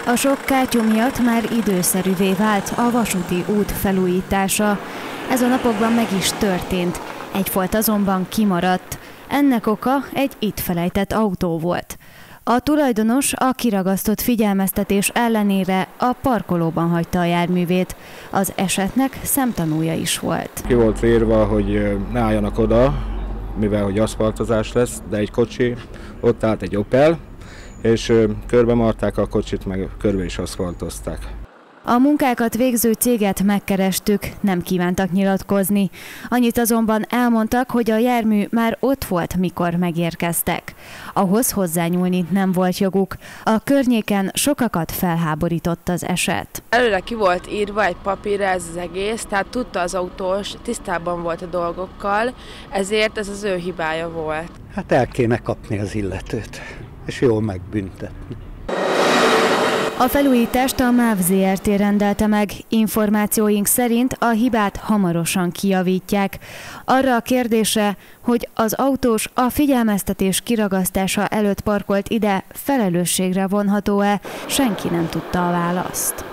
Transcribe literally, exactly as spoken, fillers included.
A sok kátyú miatt már időszerűvé vált a vasúti út felújítása. Ez a napokban meg is történt. Egy folt azonban kimaradt. Ennek oka egy itt felejtett autó volt. A tulajdonos a kiragasztott figyelmeztetés ellenére a parkolóban hagyta a járművét. Az esetnek szemtanúja is volt. Ki volt írva, hogy ne álljanak oda, mivel hogy aszfaltozás lesz, de egy kocsi, ott állt egy Opel, és körbe marták a kocsit, meg körbe is aszfaltozták. A munkákat végző céget megkerestük, nem kívántak nyilatkozni. Annyit azonban elmondtak, hogy a jármű már ott volt, mikor megérkeztek. Ahhoz hozzányúlni nem volt joguk. A környéken sokakat felháborított az eset. Előre ki volt írva egy papírra ez az egész, tehát tudta az autós, tisztában volt a dolgokkal, ezért ez az ő hibája volt. Hát el kéne kapni az illetőt, és jól megbüntetni. A felújítást a MÁV zé er té rendelte meg. Információink szerint a hibát hamarosan kijavítják. Arra a kérdésre, hogy az autós a figyelmeztetés kiragasztása előtt parkolt ide, felelősségre vonható-e, senki nem tudta a választ.